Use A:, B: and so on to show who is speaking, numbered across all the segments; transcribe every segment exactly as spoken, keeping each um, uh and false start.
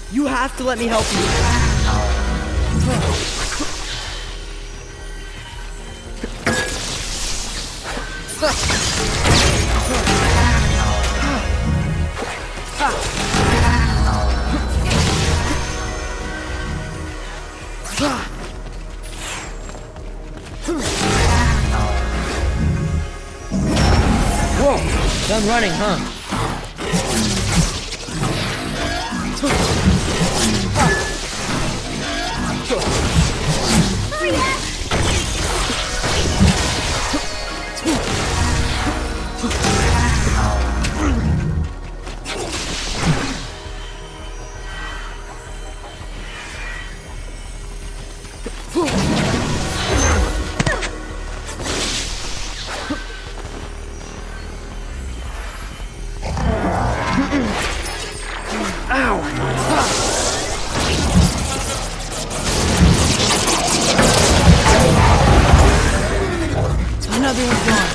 A: You have to let me help you.
B: Whoa, done running, huh?
A: Another one's gone.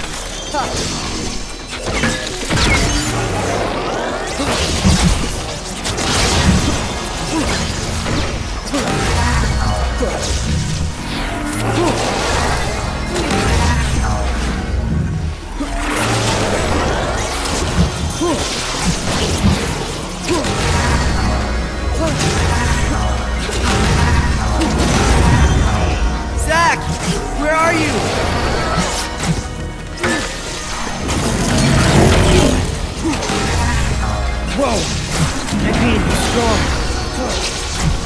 A: Zach, where are you?
B: Whoa! I need to be strong.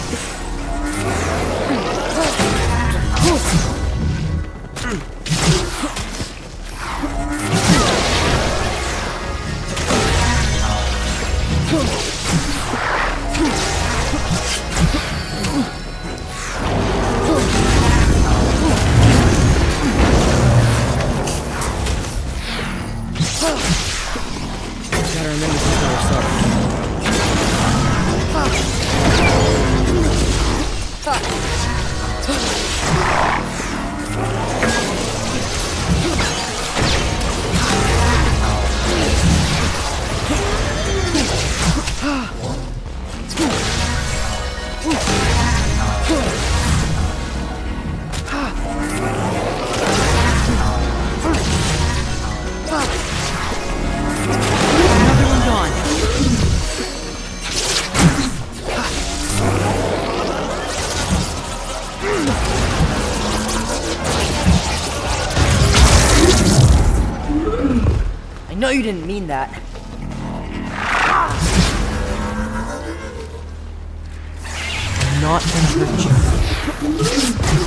B: Gotta remember to tell herself.
A: Another one gone. I know you didn't mean that. I'm not gonna hurt you.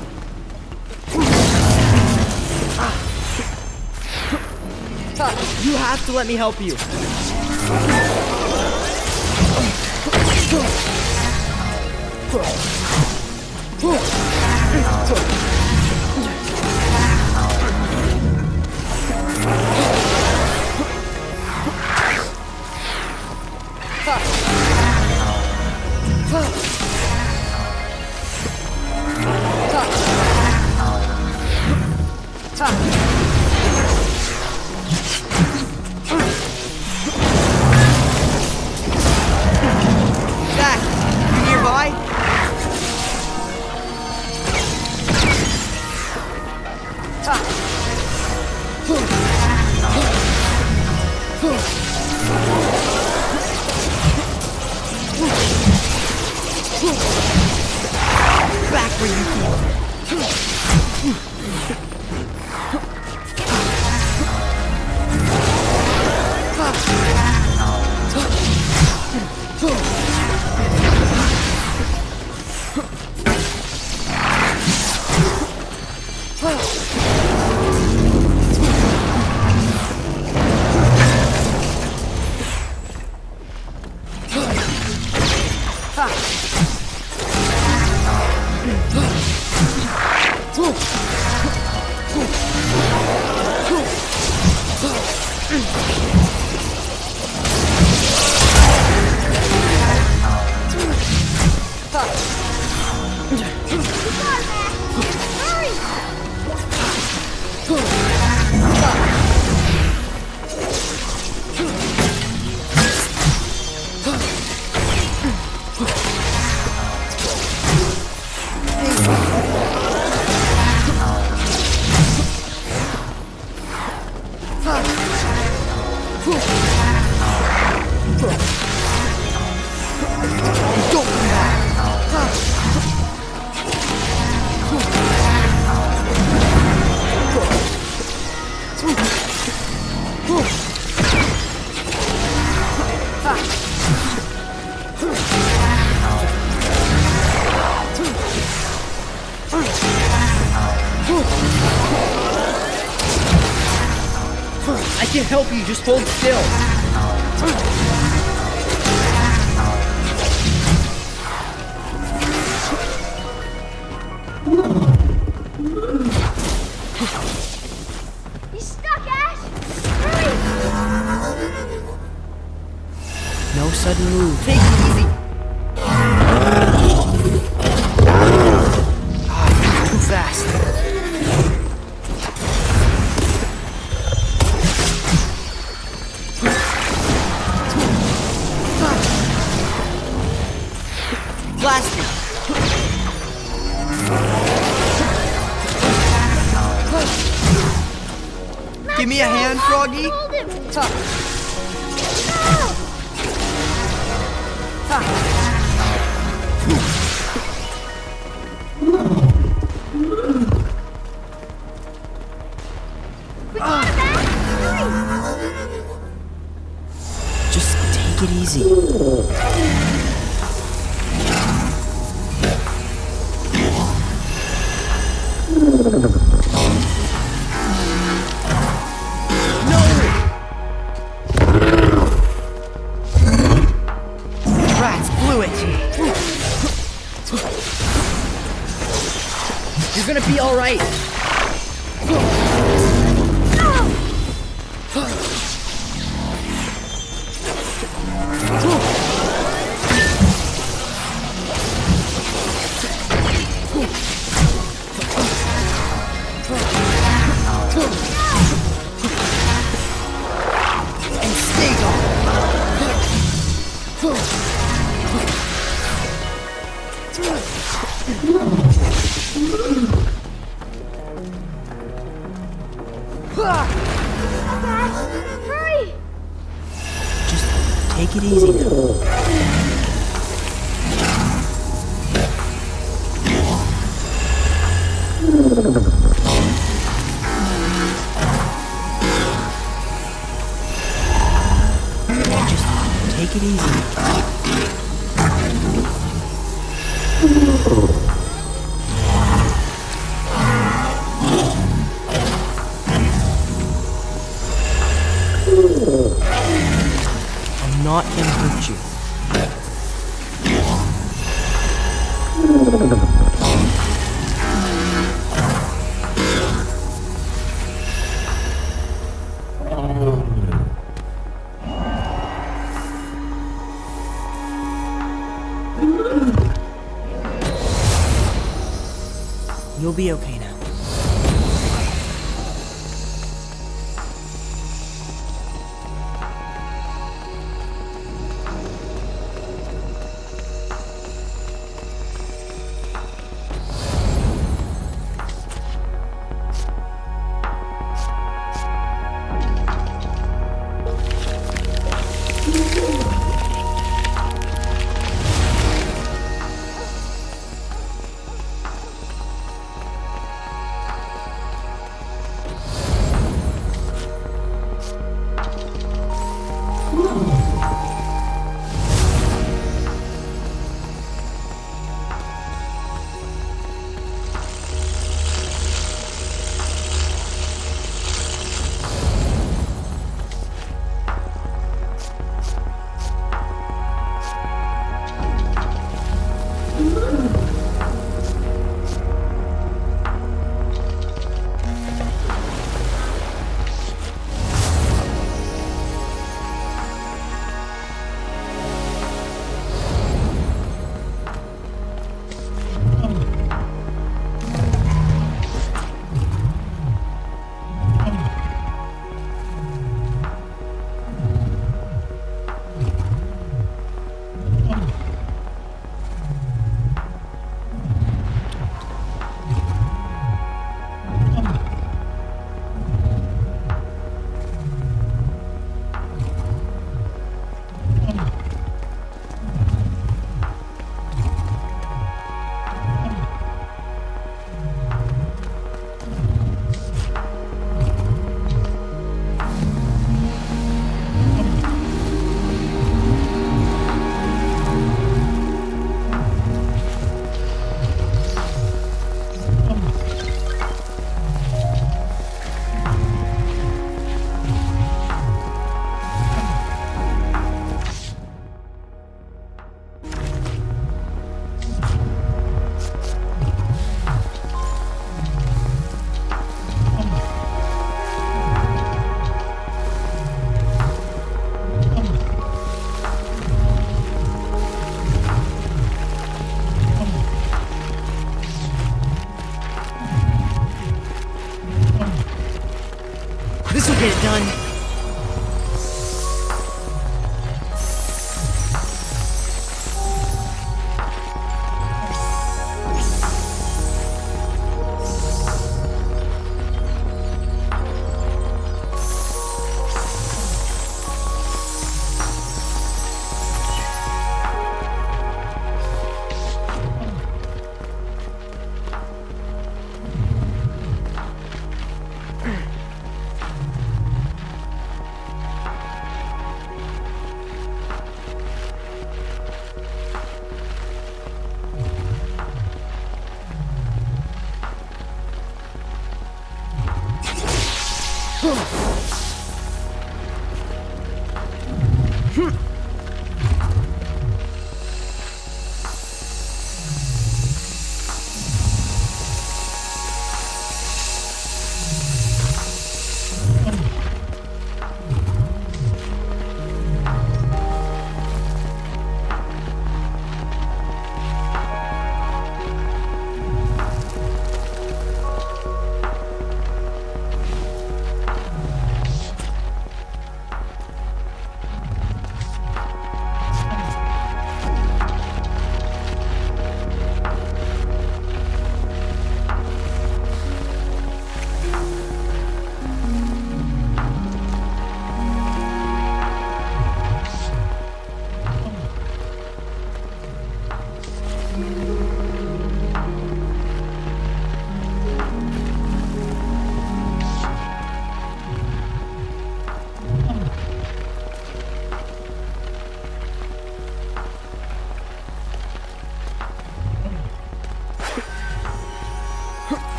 A: You have to let me help you. Zach, you nearby?
B: I can help you, just hold still.
C: He's stuck, Ash! Hurry!
A: No sudden move. Take it easy. Ah, too fast. Blast it. Give me a hand, Froggy.
C: Hold him!
A: Ha.
C: No!
A: Ha.
C: We got him, Ash! Hurry!
A: Just take it easy. Rats blew it.
B: You're gonna be alright.
A: And stay gone.
C: Ash, hurry!
A: Just take it easy now. Just take it easy. I'm not gonna hurt you. You'll be okay now.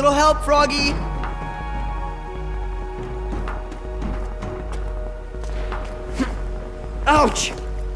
A: little help, Froggy? Ouch!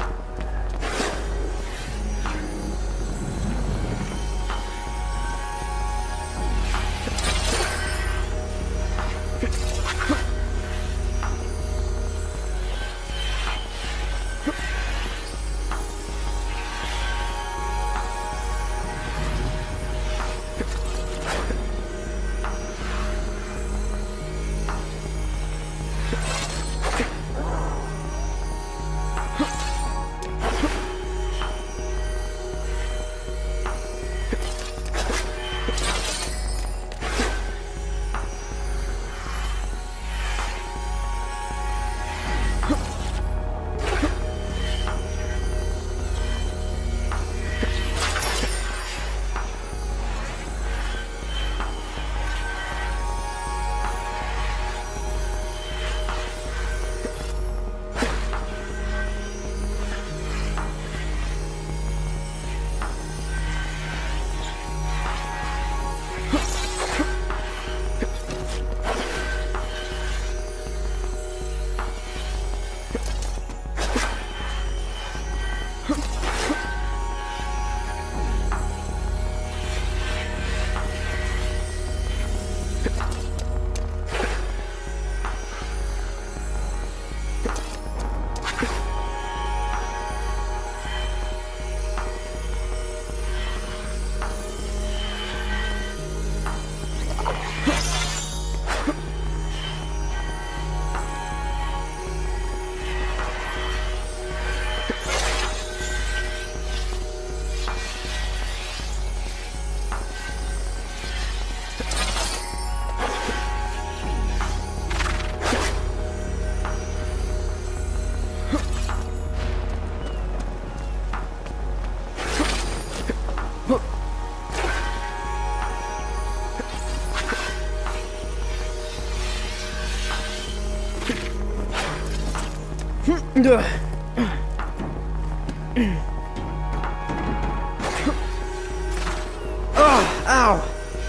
A: Oh, ow!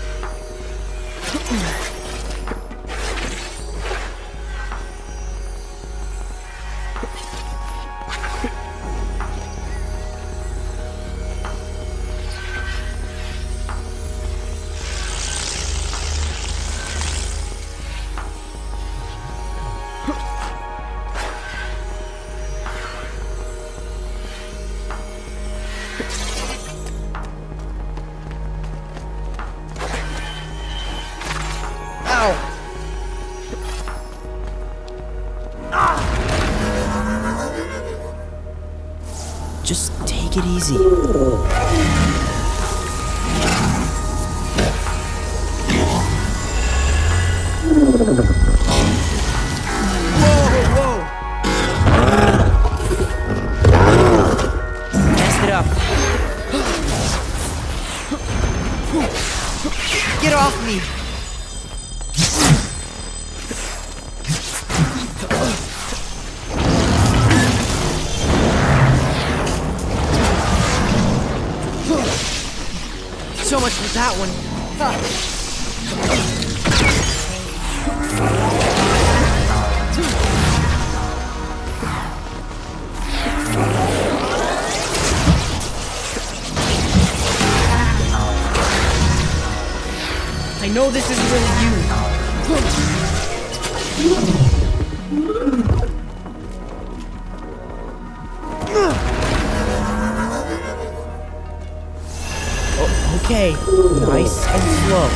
A: Just take it easy. Messed it up. Get off me! So much for that one. I know this isn't really you. Okay, nice and slow.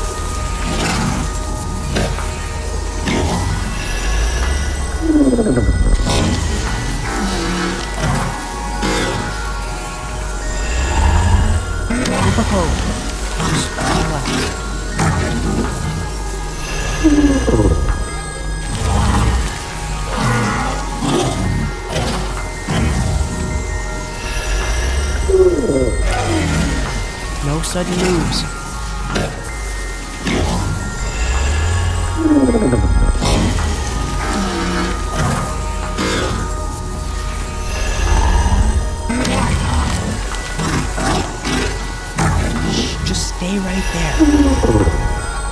A: Oh, just relax. No sudden moves. Shh, just stay right there.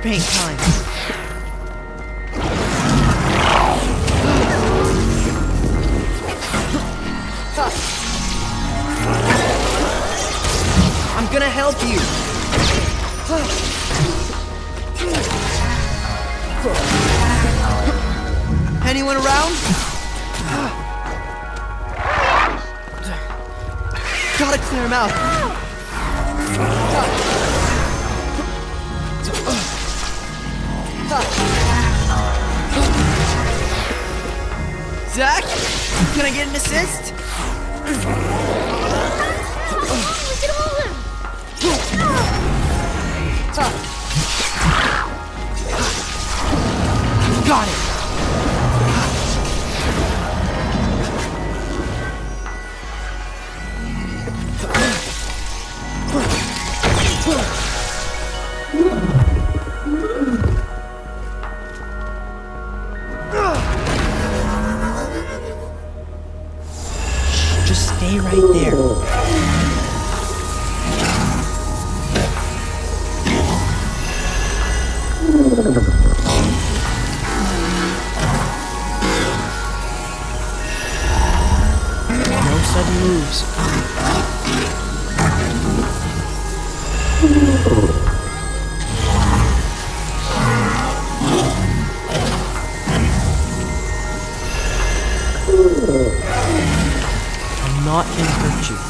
A: paint time. I'm gonna help you. Anyone around? Gotta clear him out. Zach, can I get an assist?
C: We can hold him!
A: Got it. Just stay right there. No sudden moves. I'm not gonna hurt you.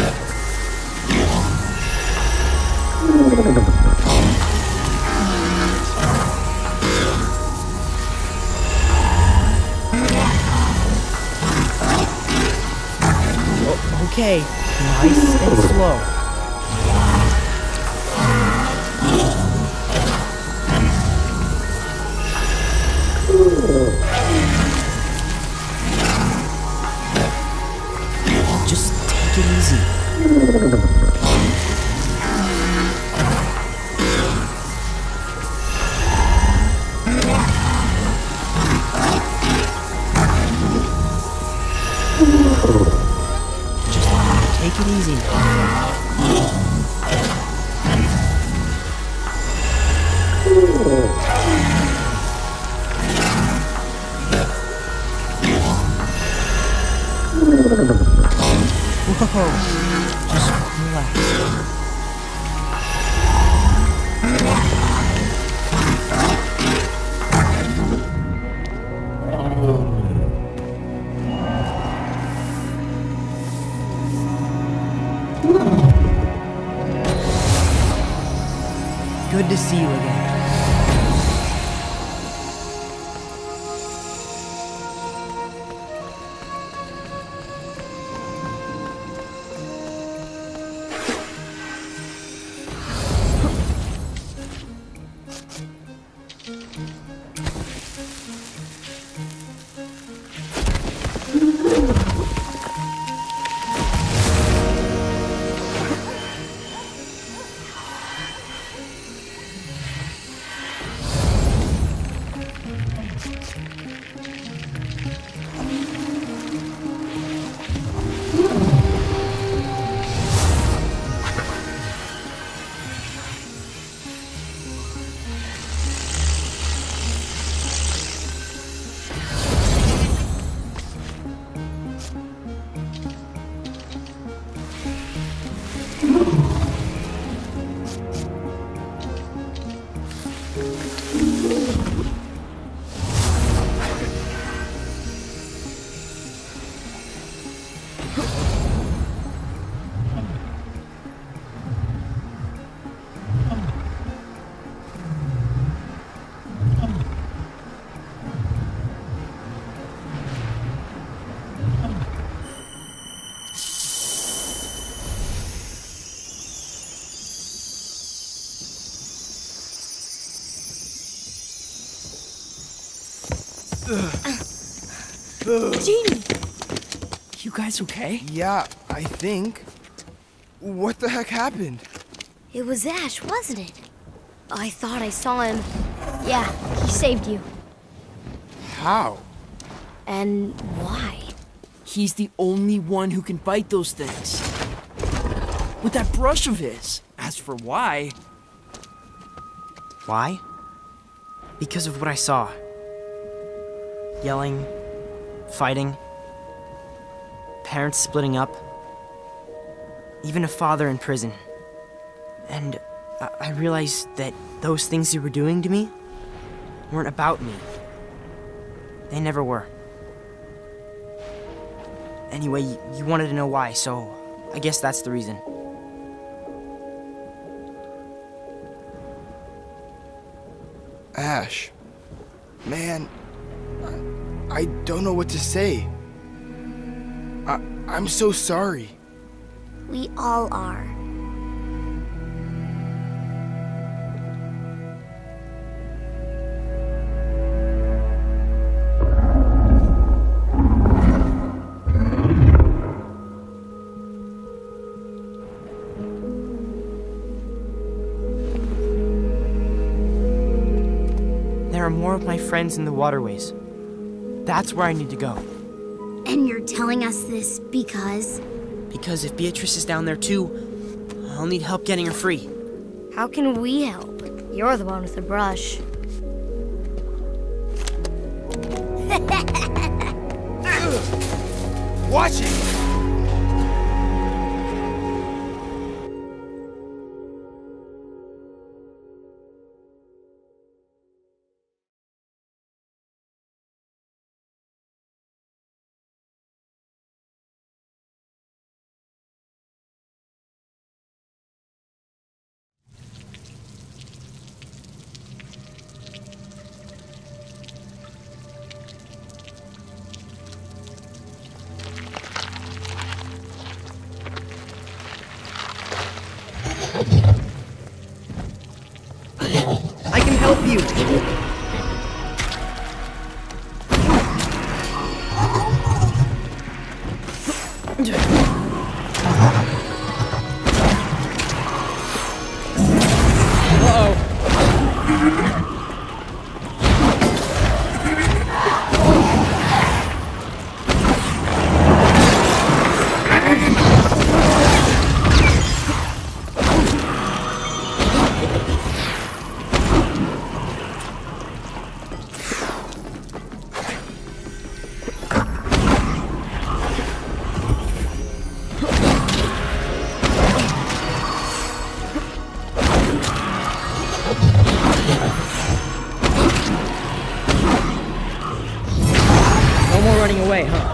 A: O- okay, nice and slow. Just take it easy. Just take it easy now. Whoa, just relax. Good to see you again.
C: Genie!
A: You guys okay?
B: Yeah, I think. What the heck happened?
C: It was Ash, wasn't it? I thought I saw him. Yeah, he saved you.
B: How?
C: And why?
A: He's the only one who can fight those things. With that brush of his. As for why...
D: Why?
B: Because of what I saw. Yelling, fighting, parents splitting up, even a father in prison. And I, I realized that those things you were doing to me weren't about me. They never were. Anyway, you, you wanted to know why, so I guess that's the reason.
D: Ash, man, I, I don't know what to say. I, I'm so sorry.
C: We all are.
B: There are more of my friends in the waterways. That's where I need to go.
C: And you're telling us this because?
B: Because if Beatrice is down there too, I'll need help getting her free.
C: How can we help? You're the one with the brush.
D: Watch it!
B: I can help you! No more running away, huh?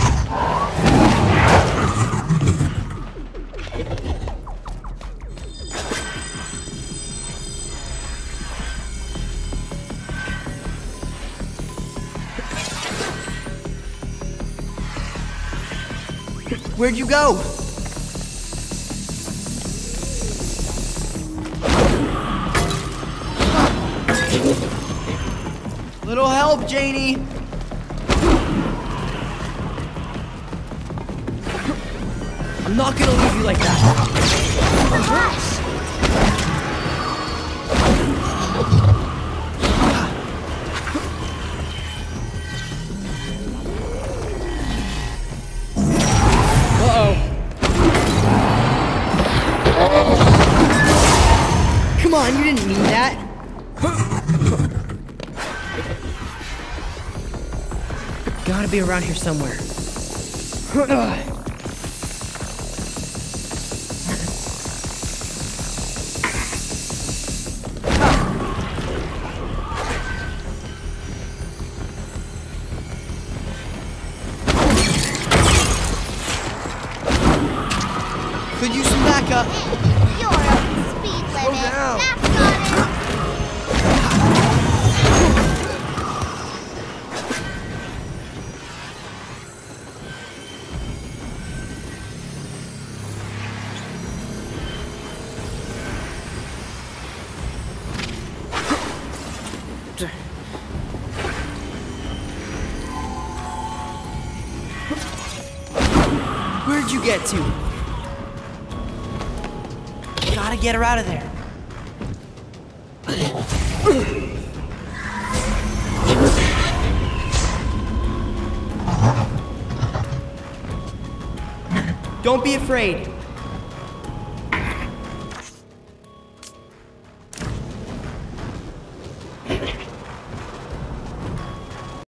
B: Where'd you go? Little help, Janie! I'm not gonna leave you like that.
C: Brush!
B: Come on, you didn't mean that. Gotta be around here somewhere. Could use some backup.
C: You're over the speed limit.
D: down.
C: That's not it.
B: Where'd you get to? Gotta get her out of there. Don't be afraid.